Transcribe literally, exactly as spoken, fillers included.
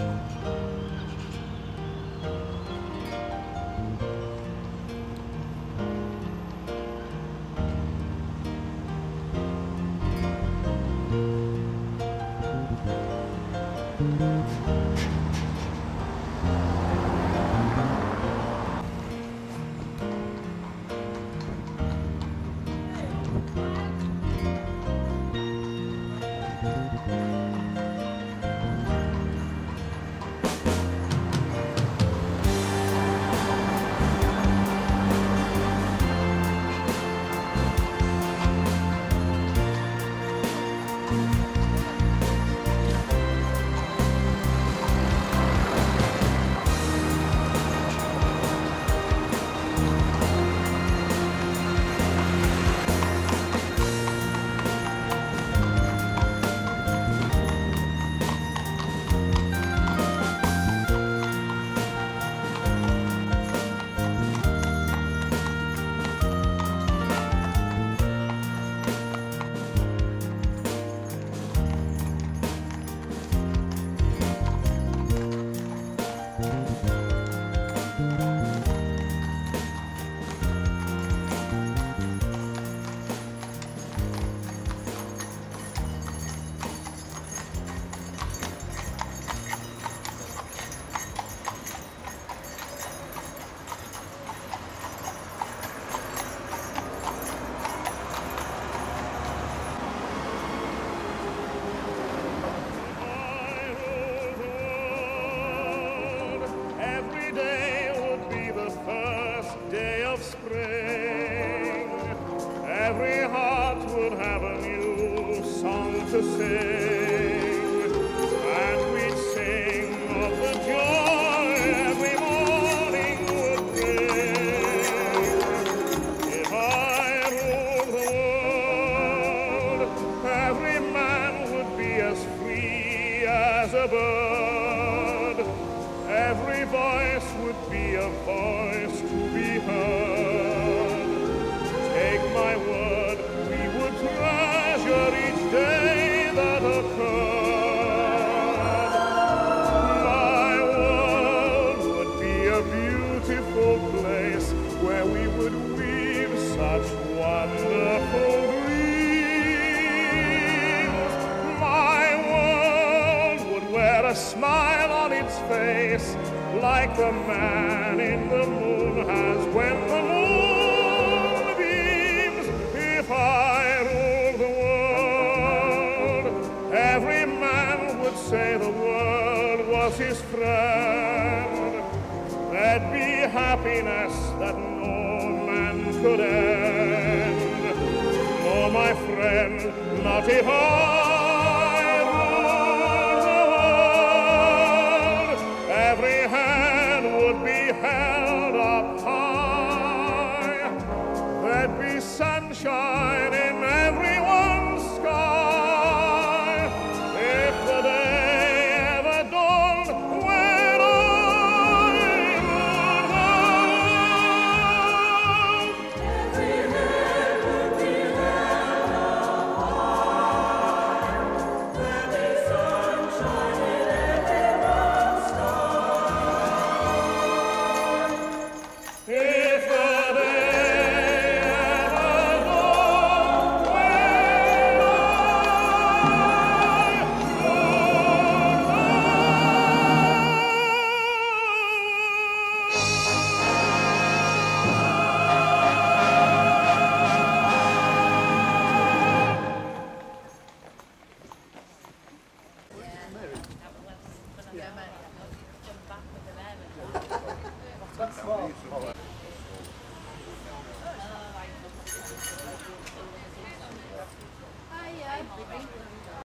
Spring, every heart would have a new song to sing, and we'd sing of the joy every morning would bring. If I ruled the world, every man would be as free as a bird. Every voice would be a voice to be heard. Take my word, we would treasure each day that occurred. My world would be a beautiful place where we would weave such wonderful dreams. My world would wear a smile on its face like the man in the moon has when the moon beams. If I ruled the world, every man would say the world was his friend. There'd be happiness that no man could end. No, my friend, not if I held up high. There'd be sunshine in everyone's sky. If the day ever dawned when I ruled the world, every head would be held up high. There'd be sunshine in everyone's sky. If the day ever dawned when That's smart.